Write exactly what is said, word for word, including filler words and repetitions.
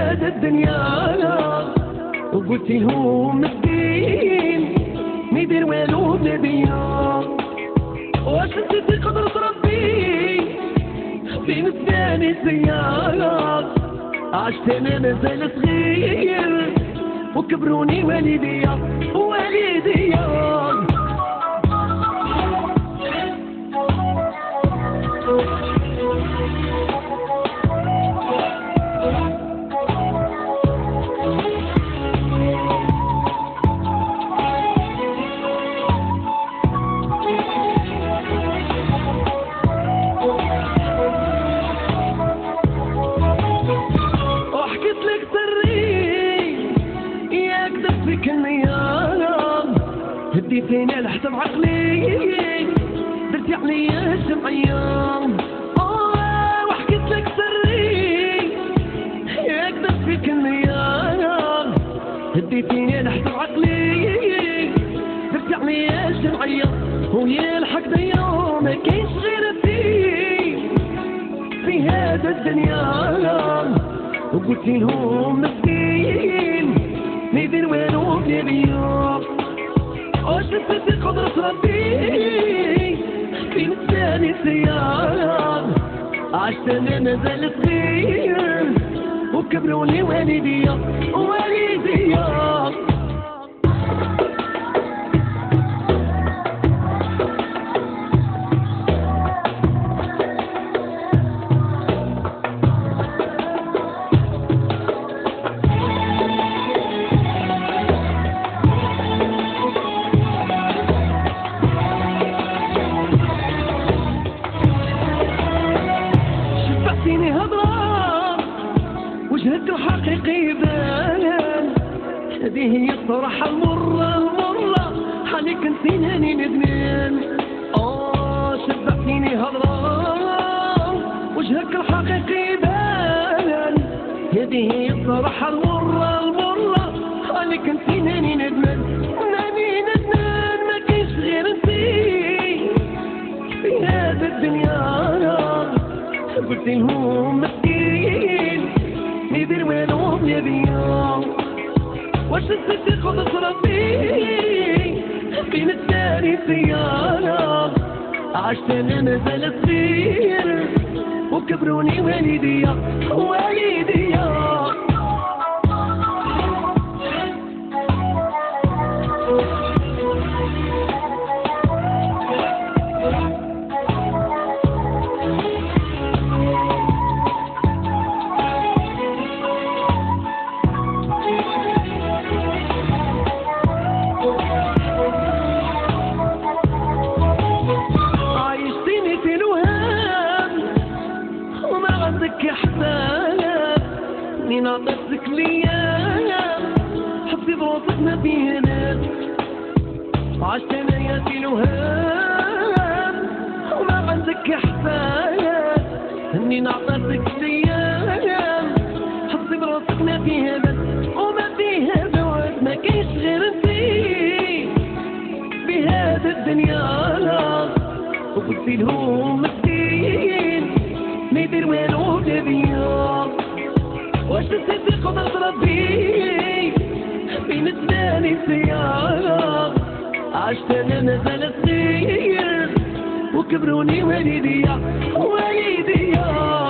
هذا الدنيا وقلت لهم مسكين ما يدير والو بلا بيا. واش نسيتي قدرة ربي بين الثاني سيارة؟ عشت انا مازال صغير وكبروني والديا والديا. هديتيني لحسب عقلي درتي عليا الشمعية. اه وحكيت لك سري ياك درت فيك النية. هديتيني لحسب عقلي درتي عليا الشمعية. ويا الحق ديا ما كاينش غير انتي في هذا الدنيا. وقلت لهم مسكين ما يدير والو بلا بيا. واش نسيتي قدرة ربي بين الثاني سيارة؟ عشت انا مازال صغير وكبروني والديا والديا. شفتيني هضرة وجهك الحقيقي بان. هذه هي الصراحة المرة المرة حالك نسيناني ندمان. اه شفتيني هضرة وجهك الحقيقي بان. هذه هي الصراحة المرة المرة حالك نسيناني ندمان. ناني ندمان ما كاينش غير انتي في هذا الدنيا. قلت لهم مسكين ما يدير والو بلا بيا. واش نسيتي قدرة ربي بين الدار سيارة؟ عشت انا مازال صغير وكبروني والديا والديا. منين عطيتك ليا حبي بروسك ما فيه ناس. عشت انا يا في الوهام وما عندك احساس. منين عطيتك ليا حبي بروسك ما فيه ناس وما فيها بعد. ما كاينش غير انتي في هذا الدنيا. وقلت لهم مسكين ما يدير والو بلا بيا. واش نسيتي قدرة ربي بين الثاني سيارة؟ عشت انا مازال صغير وكبروني والديا والديا.